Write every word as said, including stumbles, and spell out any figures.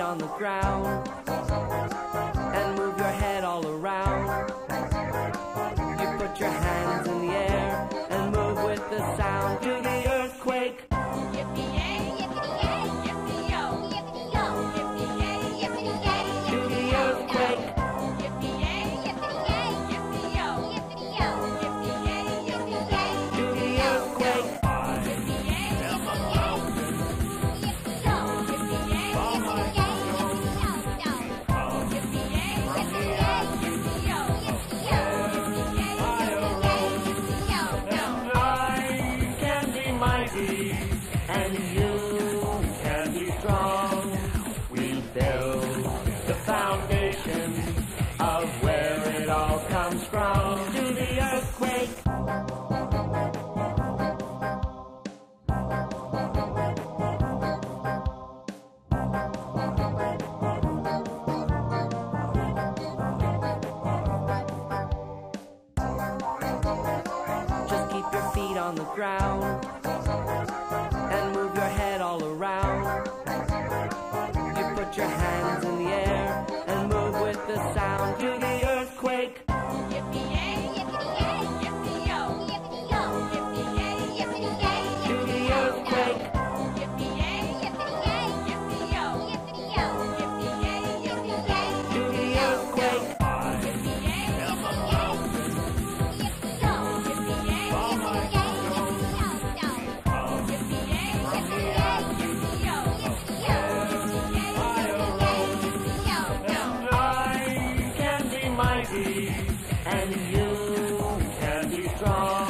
on the ground and move your head all around. You put your hands in the air and move with the sound. Do the earthquake. Yippee-yay, yippee-yay, yippee-yo. Yippee-yo, yippee-yay, yippee-yay. Do the earthquake. Yippee-yay, yippee-yay, yippee-yo. Yippee-yo, yippee-yay, yippee-yay. Do the earthquake. Yippee-yay, yippee-yay, yippee-yo. Yippee-yay, yippee-yay, yippee-yo. Yippee-yay, yippee-yay, yippee-yo. Yippee-yo, yippee-yay, yippee-yay, yippee-yo. I can be mighty and you can be strong. We build the foundation of where it all comes from. Do the earthquake. Just keep your feet on the ground and move your head all around. You put your hands in the air and move with the sound. Do the earthquake. Yippee-yay, yippee-yay, yippee-yo. Yippee-yo, yippee-yay, yippee-yay. Do the earthquake. Yippee-yay, yippee-yay, yippee-yo. Yippee-yo, yippee-yay, yippee-yay. Do the earthquake. Yippee-yay, yippee-yay. Yippee-yo, yippee-yay, yippee-yay, yippee-yo. Yippee-yay, yippee-yay, yippee-yo. Yippee-yo, yippee-yay, yippee-yay, yippee-yo. I can be mighty and you can be strong.